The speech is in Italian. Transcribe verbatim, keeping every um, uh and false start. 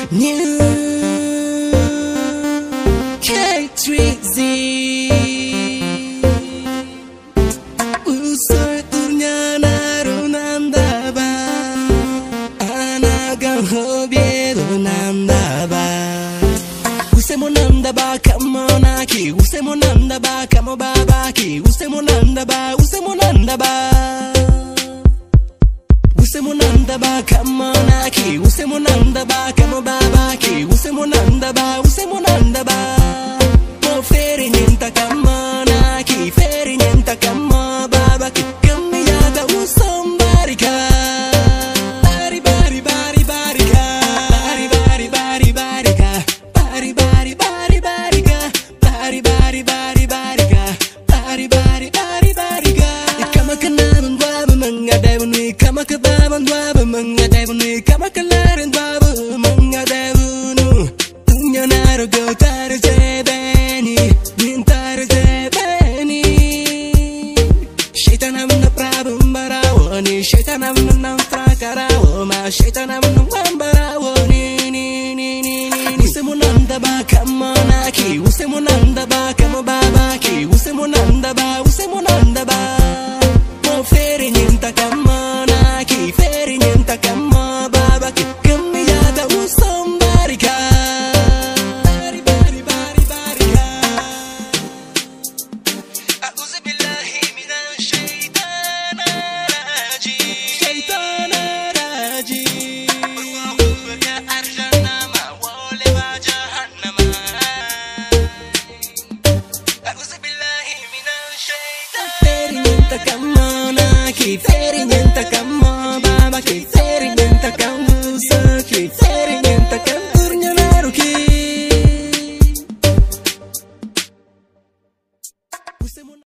New K three Z Usurturnya narunandaba Anagang hobiedo nandaba Usemo nandaba kamo naki Usemo nandaba kamo babaki Usemo nandaba Usemo nandaba Usemo nandaba kamo naki Usemo nandaba kamo babaki Usemo nandaba Usemo nandaba Mo feri niente kamo naki Feri niente kamo babaki Kamiyata usom barika Bari bari bari barika Bari bari bari barika Bari bari bari barika Bari bari bari barika Bari bari bari barika Ikama kanaman dwaba mangadevanu Ikama kababan dwaba mangadevanu Ikama kalaran dwaba mangadevanu Tunya naro go taro jebeni Nintaro jebeni Shaitanam na prabham barawani Shaitanam na namfrakarawo Ma shaitanam na wambarawo Ni ni ni ni ni Usemo nandaba kamo naki Usemo nandaba kamo babaki Usemo nandaba Usemo nandaba